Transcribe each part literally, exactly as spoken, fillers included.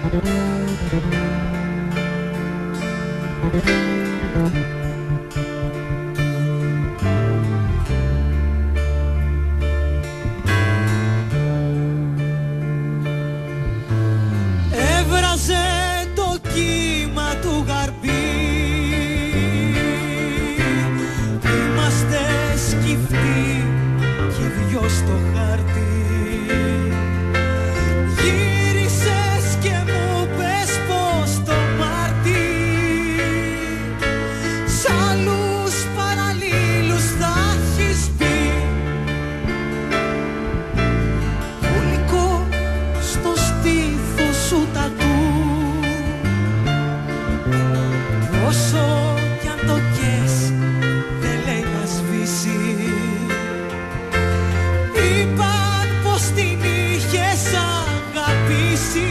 Έβραζε το κύμα του γαρμπή, είμαστε σκυφτοί κι οι δυο στο χάρτη. Γύρισες και μου πες πως το Μάρτι σ' άλλους παραλλήλους θα έχεις μπει. Πουλικό στο στήθος σου τατού, όσο κι αν το κες δεν λέει να σβήσει. Είπαν πως την είχες αγαπήσει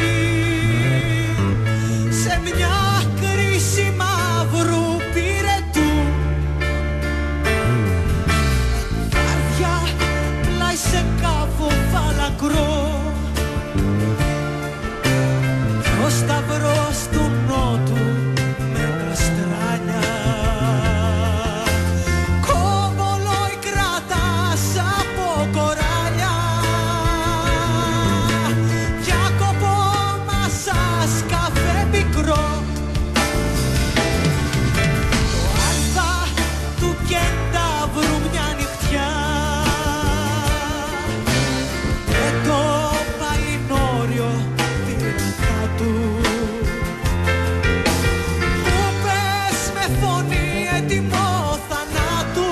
σε μια κρίση μαύρου πυρετού. Βαριά πλάι σε κάφο φαλακρό κι ο σταυρός του νότου με τα στράνια. Κόβολοι κρατάς από κοράλια, Γιάκοπο μασάς καφέ πικρό. Το αλφα του κεντάβρου μια νυχτιά και το παλινόριο πυρκά του. Μου πες με φωνή έτοιμο θανάτου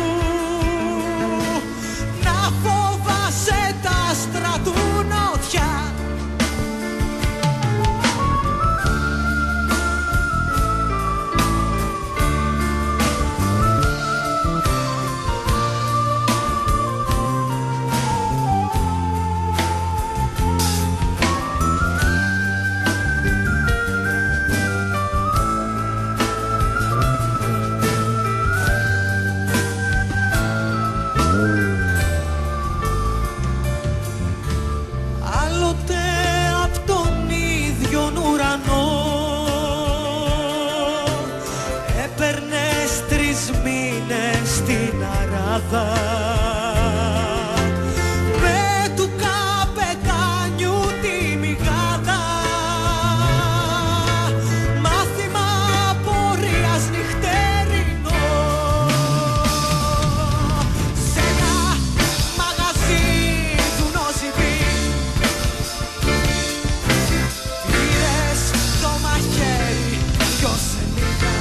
να φοβάσαι τα άστρα του νότια. Άλλοτε απ' τον ίδιον ουρανό έπαιρνες τρεις μήνες στην Αράδα με του καπετάνιου τη μηγάδα. Μάθημα πορείας νυχτερινό σε ένα μαγαζί του Νοσιμπή. Πήρες το μαχαίρι δυο σελίδα,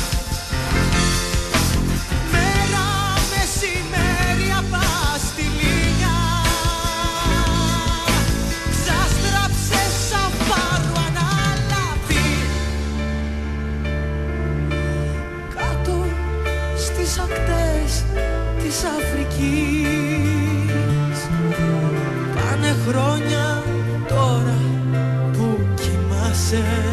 μέρα μεσημέρι απαστηλίνια. Ξαστράψες σαν φάρου αναλαπή κάτω στις ακτές της Αφρικής. Πάνε χρόνια τώρα που κοιμάσαι